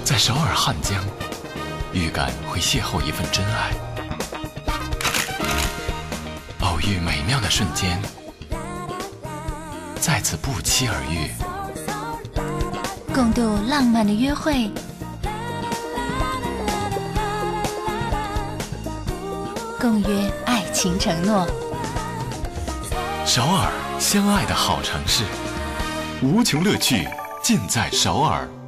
在首尔汉江，预感会邂逅一份真爱，偶遇美妙的瞬间，再次不期而遇， 共度浪漫的约会，共约爱情承诺。 首尔，相爱的好城市，无穷乐趣尽在首尔。